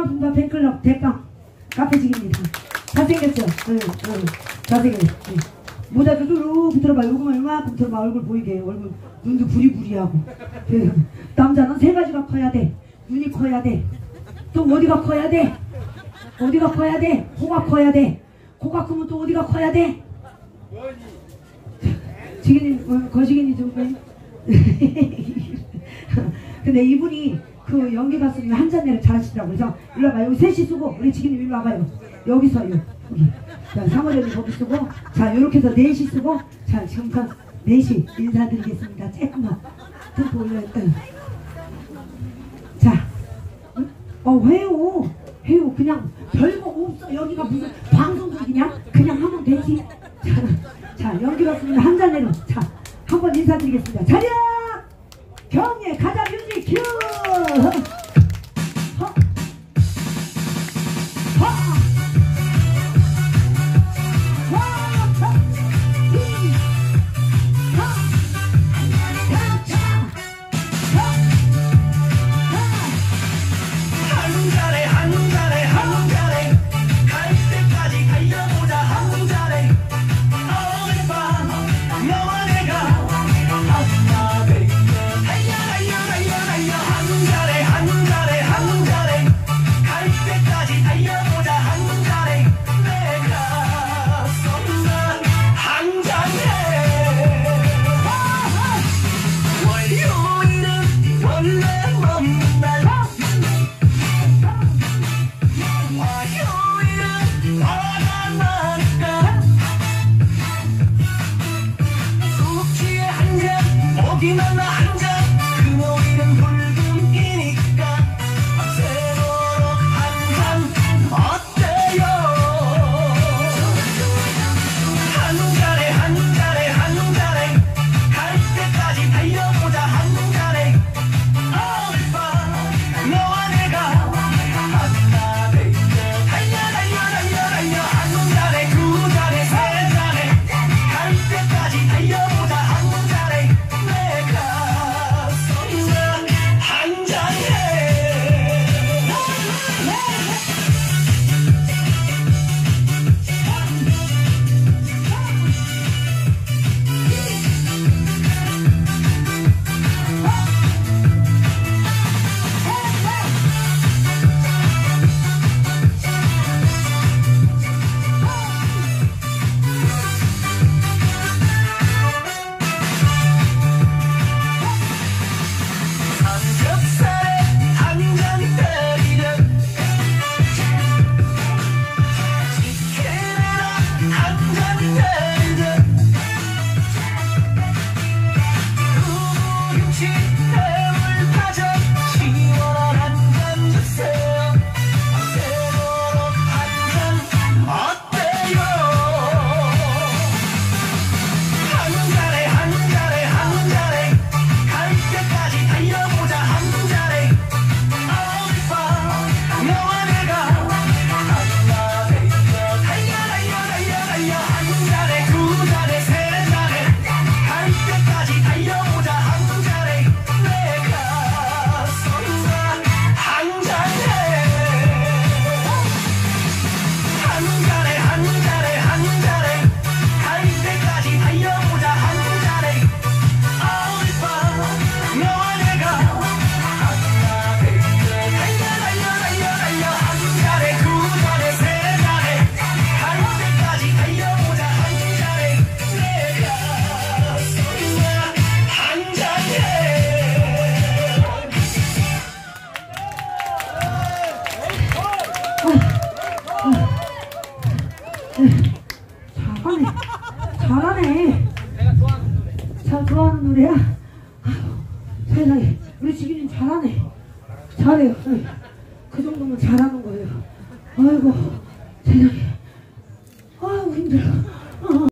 반갑습니다. 팬클럽 대빵 카페직입니다. 잘생겼죠? 응. 잘생겼어. 응. 모자도 쭉 들어봐. 요거만 얼마큼 들어봐. 얼굴 보이게. 얼굴 눈도 부리부리하고. 남자는 세 가지가 커야 돼. 눈이 커야 돼. 또 어디가 커야 돼? 어디가 커야 돼? 코가 커야 돼. 코가 크면 또 어디가 커야 돼? 지기님, 거시기님 좀 빼. 근데 이분이 그 연기 가수님 한 잔내를 잘하시더라고요. 그래서 일로 와봐요. 여기 셋이 쓰고 우리 지기님 일로 와봐요. 여기서요. 여기. 자, 상어련이 거기 쓰고 자, 요렇게 해서 넷이 쓰고 자, 지금부터 넷이 인사드리겠습니다. 조금만 템포 올려요. 자, 해요. 그냥 별거 없어. 여기가 무슨 방송국이냐? 그냥 하면 되지. 자, 연기 가수님 한 잔내로 자, 한번 인사드리겠습니다. 자리야! 경례 가자 뮤직 큐! 여기만 한잔 금요일은 불금이니까 밤새도록 한잔 어때요? 한 잔에 갈 때까지 달려보자 한 잔에 오늘 밤 너와 내가 만나 베이베 달려 한 잔에 두 잔에 세 잔에 갈 때까지 달려보자 한 잔에 잘하네. 참 좋아하는 노래야. 아유, 세상에 우리 지기님 잘하네. 잘해요. 그 정도면 잘하는 거예요. 아이고 세상에. 아유 힘들어.